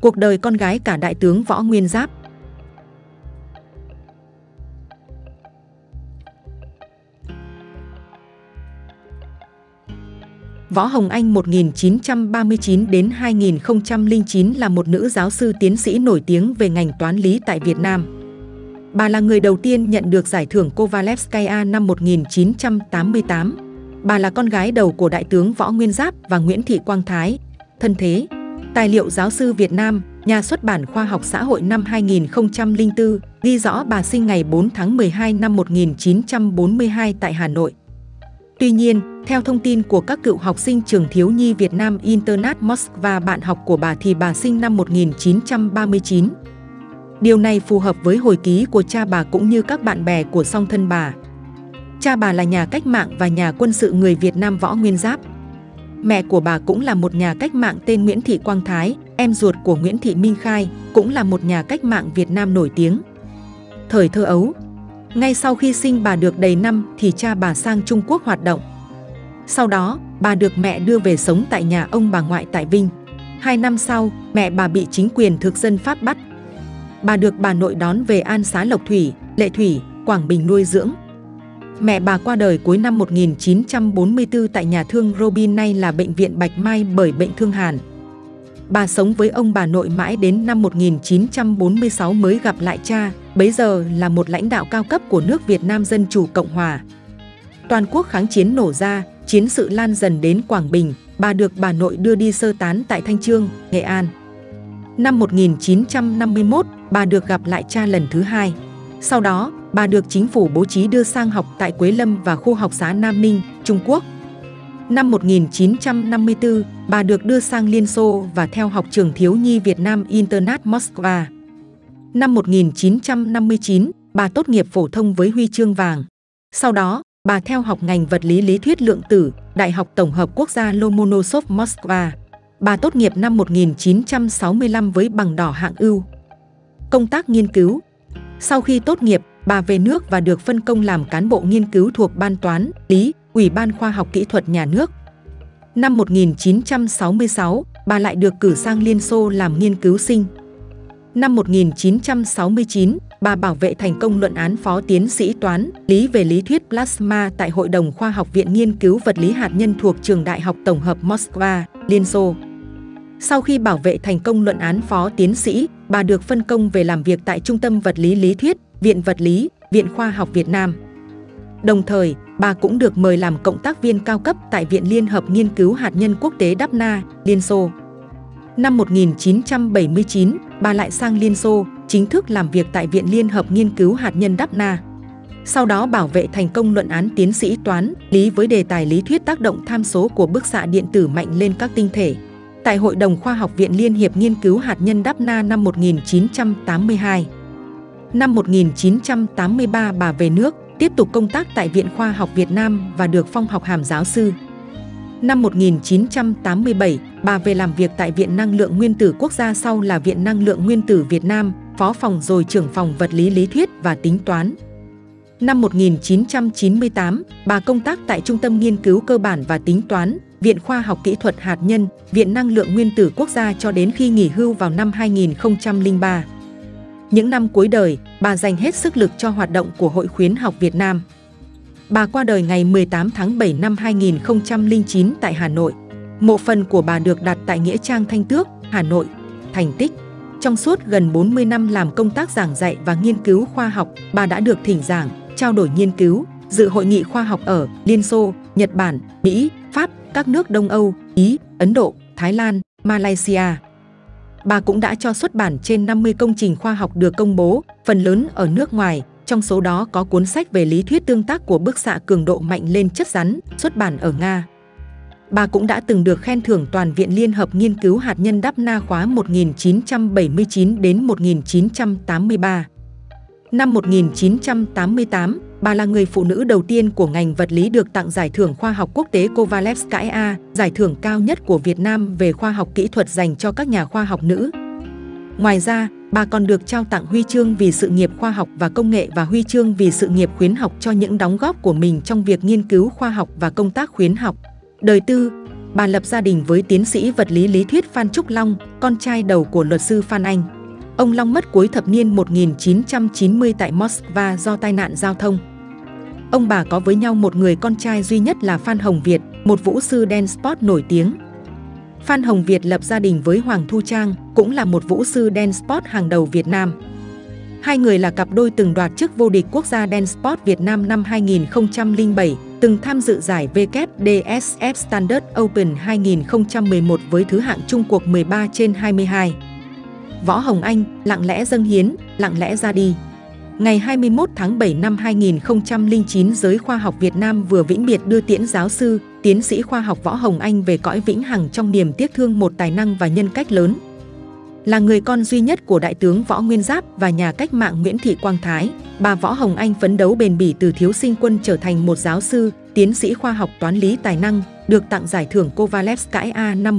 Cuộc đời con gái cả Đại tướng Võ Nguyên Giáp. Võ Hồng Anh 1939 đến 2009 là một nữ giáo sư tiến sĩ nổi tiếng về ngành toán lý tại Việt Nam. Bà là người đầu tiên nhận được giải thưởng Kovalevskaya năm 1988. Bà là con gái đầu của Đại tướng Võ Nguyên Giáp và Nguyễn Thị Quang Thái. Thân thế, tài liệu giáo sư Việt Nam, nhà xuất bản Khoa học Xã hội năm 2004, ghi rõ bà sinh ngày 4 tháng 12 năm 1942 tại Hà Nội. Tuy nhiên, theo thông tin của các cựu học sinh trường thiếu nhi Việt Nam Internat Moskva bạn học của bà thì bà sinh năm 1939. Điều này phù hợp với hồi ký của cha bà cũng như các bạn bè của song thân bà. Cha bà là nhà cách mạng và nhà quân sự người Việt Nam Võ Nguyên Giáp. Mẹ của bà cũng là một nhà cách mạng tên Nguyễn Thị Quang Thái, em ruột của Nguyễn Thị Minh Khai, cũng là một nhà cách mạng Việt Nam nổi tiếng. Thời thơ ấu, ngay sau khi sinh bà được đầy năm thì cha bà sang Trung Quốc hoạt động. Sau đó, bà được mẹ đưa về sống tại nhà ông bà ngoại tại Vinh. 2 năm sau, mẹ bà bị chính quyền thực dân Pháp bắt. Bà được bà nội đón về An Xá Lộc Thủy, Lệ Thủy, Quảng Bình nuôi dưỡng. Mẹ bà qua đời cuối năm 1944 tại nhà thương Robin nay là Bệnh viện Bạch Mai bởi bệnh thương hàn. Bà sống với ông bà nội mãi đến năm 1946 mới gặp lại cha, bấy giờ là một lãnh đạo cao cấp của nước Việt Nam Dân Chủ Cộng Hòa. Toàn quốc kháng chiến nổ ra, chiến sự lan dần đến Quảng Bình, bà được bà nội đưa đi sơ tán tại Thanh Chương, Nghệ An. Năm 1951, bà được gặp lại cha lần thứ hai. Sau đó, bà được chính phủ bố trí đưa sang học tại Quế Lâm và khu học xá Nam Ninh, Trung Quốc. Năm 1954, bà được đưa sang Liên Xô và theo học trường thiếu nhi Việt Nam Internat Moskva. Năm 1959, bà tốt nghiệp phổ thông với huy chương vàng. Sau đó, bà theo học ngành vật lý lý thuyết lượng tử, Đại học Tổng hợp Quốc gia Lomonosov Moskva. Bà tốt nghiệp năm 1965 với bằng đỏ hạng ưu. Công tác nghiên cứu. Sau khi tốt nghiệp, bà về nước và được phân công làm cán bộ nghiên cứu thuộc Ban Toán, Lý, Ủy ban Khoa học Kỹ thuật Nhà nước. Năm 1966, bà lại được cử sang Liên Xô làm nghiên cứu sinh. Năm 1969, bà bảo vệ thành công luận án phó tiến sĩ toán, lý về lý thuyết plasma tại Hội đồng Khoa học Viện Nghiên cứu Vật lý Hạt nhân thuộc Trường Đại học Tổng hợp Moskva, Liên Xô. Sau khi bảo vệ thành công luận án phó tiến sĩ, bà được phân công về làm việc tại Trung tâm Vật lý Lý thuyết, Viện Vật lý, Viện Khoa học Việt Nam. Đồng thời, bà cũng được mời làm cộng tác viên cao cấp tại Viện Liên hợp Nghiên cứu Hạt nhân Quốc tế Đắp Na, Liên Xô. Năm 1979, bà lại sang Liên Xô, chính thức làm việc tại Viện Liên hợp Nghiên cứu Hạt nhân Đắp Na. Sau đó bảo vệ thành công luận án tiến sĩ toán, lý với đề tài lý thuyết tác động tham số của bức xạ điện tử mạnh lên các tinh thể. Tại Hội đồng Khoa học Viện Liên hiệp Nghiên cứu Hạt nhân Đắp Na năm 1982. Năm 1983 bà về nước, tiếp tục công tác tại Viện Khoa học Việt Nam và được phong học hàm giáo sư. Năm 1987, bà về làm việc tại Viện Năng lượng Nguyên tử Quốc gia sau là Viện Năng lượng Nguyên tử Việt Nam, phó phòng rồi trưởng phòng vật lý lý thuyết và tính toán. Năm 1998, bà công tác tại Trung tâm Nghiên cứu Cơ bản và Tính toán, Viện Khoa học Kỹ thuật Hạt nhân, Viện Năng lượng Nguyên tử Quốc gia cho đến khi nghỉ hưu vào năm 2003. Những năm cuối đời, bà dành hết sức lực cho hoạt động của Hội Khuyến học Việt Nam. Bà qua đời ngày 18 tháng 7 năm 2009 tại Hà Nội. Mộ phần của bà được đặt tại Nghĩa trang Thanh Tước, Hà Nội. Thành tích: trong suốt gần 40 năm làm công tác giảng dạy và nghiên cứu khoa học, bà đã được thỉnh giảng, trao đổi nghiên cứu, dự hội nghị khoa học ở Liên Xô, Nhật Bản, Mỹ, Pháp, các nước Đông Âu, Ý, Ấn Độ, Thái Lan, Malaysia. Bà cũng đã cho xuất bản trên 50 công trình khoa học được công bố, phần lớn ở nước ngoài, trong số đó có cuốn sách về lý thuyết tương tác của bức xạ cường độ mạnh lên chất rắn, xuất bản ở Nga. Bà cũng đã từng được khen thưởng Toàn viện Liên hợp Nghiên cứu Hạt nhân Đắp Na khóa 1979 đến 1983. Năm 1988, bà là người phụ nữ đầu tiên của ngành vật lý được tặng Giải thưởng Khoa học Quốc tế Kovalevskaya, giải thưởng cao nhất của Việt Nam về khoa học kỹ thuật dành cho các nhà khoa học nữ. Ngoài ra, bà còn được trao tặng huy chương vì sự nghiệp khoa học và công nghệ và huy chương vì sự nghiệp khuyến học cho những đóng góp của mình trong việc nghiên cứu khoa học và công tác khuyến học. Đời tư: bà lập gia đình với tiến sĩ vật lý lý thuyết Phan Trúc Long, con trai đầu của luật sư Phan Anh. Ông Long mất cuối thập niên 1990 tại Moscow do tai nạn giao thông. Ông bà có với nhau một người con trai duy nhất là Phan Hồng Việt, một vũ sư dance sport nổi tiếng. Phan Hồng Việt lập gia đình với Hoàng Thu Trang, cũng là một vũ sư dance sport hàng đầu Việt Nam. Hai người là cặp đôi từng đoạt chức vô địch quốc gia dance sport Việt Nam năm 2007, từng tham dự giải WDSF Standard Open 2011 với thứ hạng chung cuộc 13/22. Võ Hồng Anh, lặng lẽ dâng hiến, lặng lẽ ra đi. Ngày 21 tháng 7 năm 2009, giới khoa học Việt Nam vừa vĩnh biệt đưa tiễn giáo sư, tiến sĩ khoa học Võ Hồng Anh về cõi vĩnh hằng trong niềm tiếc thương một tài năng và nhân cách lớn. Là người con duy nhất của Đại tướng Võ Nguyên Giáp và nhà cách mạng Nguyễn Thị Quang Thái, bà Võ Hồng Anh phấn đấu bền bỉ từ thiếu sinh quân trở thành một giáo sư, tiến sĩ khoa học toán lý tài năng, được tặng giải thưởng Kovalevskaya năm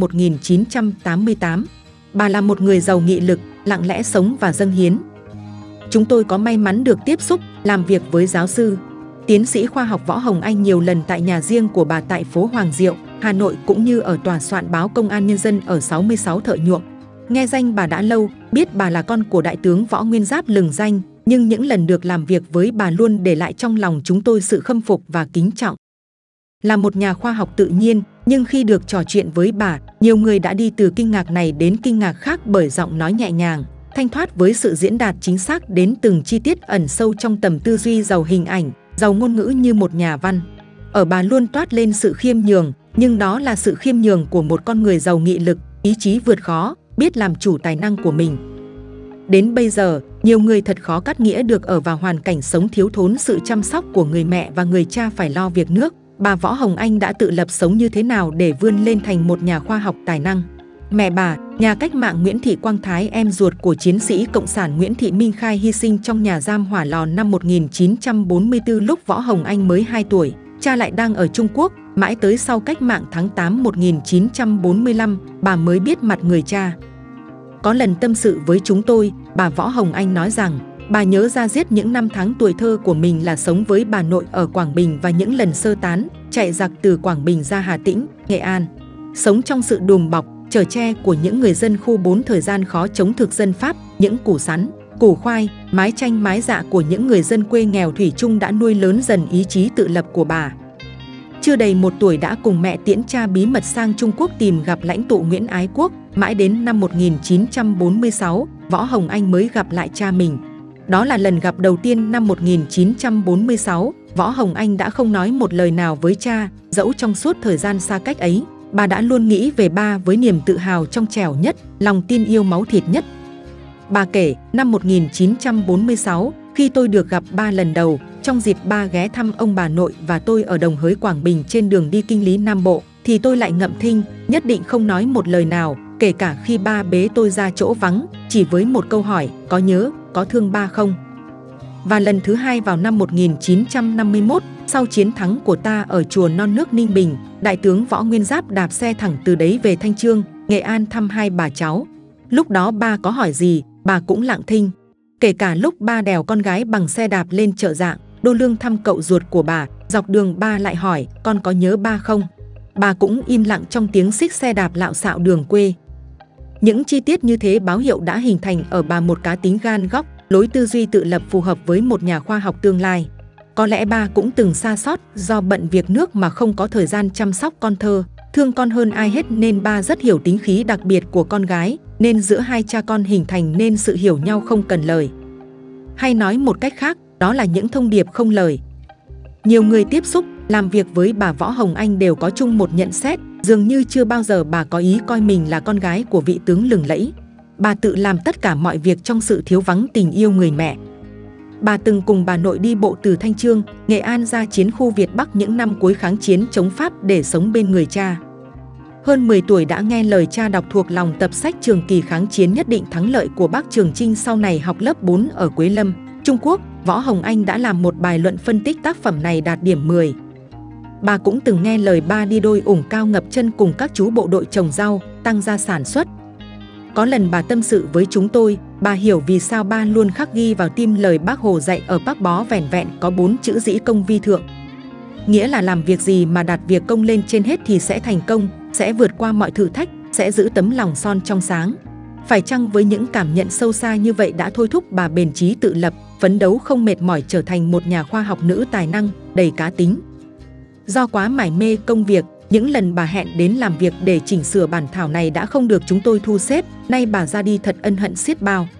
1988. Bà là một người giàu nghị lực, lặng lẽ sống và dâng hiến. Chúng tôi có may mắn được tiếp xúc, làm việc với giáo sư, tiến sĩ khoa học Võ Hồng Anh nhiều lần tại nhà riêng của bà tại phố Hoàng Diệu, Hà Nội, cũng như ở tòa soạn báo Công an Nhân dân ở 66 Thợ Nhuộm. Nghe danh bà đã lâu, biết bà là con của Đại tướng Võ Nguyên Giáp lừng danh, nhưng những lần được làm việc với bà luôn để lại trong lòng chúng tôi sự khâm phục và kính trọng. Là một nhà khoa học tự nhiên, nhưng khi được trò chuyện với bà, nhiều người đã đi từ kinh ngạc này đến kinh ngạc khác bởi giọng nói nhẹ nhàng, thanh thoát với sự diễn đạt chính xác đến từng chi tiết ẩn sâu trong tầm tư duy giàu hình ảnh, giàu ngôn ngữ như một nhà văn. Ở bà luôn toát lên sự khiêm nhường, nhưng đó là sự khiêm nhường của một con người giàu nghị lực, ý chí vượt khó, biết làm chủ tài năng của mình. Đến bây giờ, nhiều người thật khó cắt nghĩa được ở vào hoàn cảnh sống thiếu thốn sự chăm sóc của người mẹ và người cha phải lo việc nước. Bà Võ Hồng Anh đã tự lập sống như thế nào để vươn lên thành một nhà khoa học tài năng. Mẹ bà, nhà cách mạng Nguyễn Thị Quang Thái, em ruột của chiến sĩ Cộng sản Nguyễn Thị Minh Khai, hy sinh trong nhà giam Hỏa Lò năm 1944 lúc Võ Hồng Anh mới 2 tuổi. Cha lại đang ở Trung Quốc, mãi tới sau cách mạng tháng 8 1945, bà mới biết mặt người cha. Có lần tâm sự với chúng tôi, bà Võ Hồng Anh nói rằng, bà nhớ ra giết những năm tháng tuổi thơ của mình là sống với bà nội ở Quảng Bình và những lần sơ tán, chạy giặc từ Quảng Bình ra Hà Tĩnh, Nghệ An. Sống trong sự đùm bọc, chở che của những người dân khu 4 thời gian khó chống thực dân Pháp, những củ sắn, củ khoai, mái chanh mái dạ của những người dân quê nghèo thủy chung đã nuôi lớn dần ý chí tự lập của bà. Chưa đầy 1 tuổi đã cùng mẹ tiễn cha bí mật sang Trung Quốc tìm gặp lãnh tụ Nguyễn Ái Quốc, mãi đến năm 1946, Võ Hồng Anh mới gặp lại cha mình. Đó là lần gặp đầu tiên năm 1946, Võ Hồng Anh đã không nói một lời nào với cha, dẫu trong suốt thời gian xa cách ấy, bà đã luôn nghĩ về ba với niềm tự hào trong trẻo nhất, lòng tin yêu máu thịt nhất. Bà kể, năm 1946, khi tôi được gặp ba lần đầu, trong dịp ba ghé thăm ông bà nội và tôi ở Đồng Hới Quảng Bình trên đường đi Kinh Lý Nam Bộ, thì tôi lại ngậm thinh, nhất định không nói một lời nào, kể cả khi ba bế tôi ra chỗ vắng, chỉ với một câu hỏi, có nhớ, có thương ba không? Và lần thứ hai vào năm 1951, sau chiến thắng của ta ở chùa Non Nước Ninh Bình, Đại tướng Võ Nguyên Giáp đạp xe thẳng từ đấy về Thanh Chương, Nghệ An thăm hai bà cháu. Lúc đó ba có hỏi gì, bà cũng lặng thinh. Kể cả lúc ba đèo con gái bằng xe đạp lên chợ Dạng, Đô Lương thăm cậu ruột của bà, dọc đường ba lại hỏi, con có nhớ ba không? Bà cũng im lặng trong tiếng xích xe đạp lạo xạo đường quê. Những chi tiết như thế báo hiệu đã hình thành ở bà một cá tính gan góc, lối tư duy tự lập phù hợp với một nhà khoa học tương lai. Có lẽ ba cũng từng sa sót do bận việc nước mà không có thời gian chăm sóc con thơ, thương con hơn ai hết nên ba rất hiểu tính khí đặc biệt của con gái, nên giữa hai cha con hình thành nên sự hiểu nhau không cần lời. Hay nói một cách khác, đó là những thông điệp không lời. Nhiều người tiếp xúc, làm việc với bà Võ Hồng Anh đều có chung một nhận xét, dường như chưa bao giờ bà có ý coi mình là con gái của vị tướng lừng lẫy. Bà tự làm tất cả mọi việc trong sự thiếu vắng tình yêu người mẹ. Bà từng cùng bà nội đi bộ từ Thanh Chương, Nghệ An ra chiến khu Việt Bắc những năm cuối kháng chiến chống Pháp để sống bên người cha. Hơn 10 tuổi đã nghe lời cha đọc thuộc lòng tập sách Trường kỳ kháng chiến nhất định thắng lợi của Bác Trường Chinh, sau này học lớp 4 ở Quế Lâm, Trung Quốc. Võ Hồng Anh đã làm một bài luận phân tích tác phẩm này đạt điểm 10. Bà cũng từng nghe lời ba đi đôi ủng cao ngập chân cùng các chú bộ đội trồng rau, tăng gia sản xuất. Có lần bà tâm sự với chúng tôi, bà hiểu vì sao ba luôn khắc ghi vào tim lời Bác Hồ dạy ở Bác Bó vẻn vẹn có 4 chữ dĩ công vi thượng. Nghĩa là làm việc gì mà đặt việc công lên trên hết thì sẽ thành công, sẽ vượt qua mọi thử thách, sẽ giữ tấm lòng son trong sáng. Phải chăng với những cảm nhận sâu xa như vậy đã thôi thúc bà bền chí tự lập, phấn đấu không mệt mỏi trở thành một nhà khoa học nữ tài năng, đầy cá tính. Do quá mải mê công việc, những lần bà hẹn đến làm việc để chỉnh sửa bản thảo này đã không được chúng tôi thu xếp, nay bà ra đi thật ân hận xiết bao.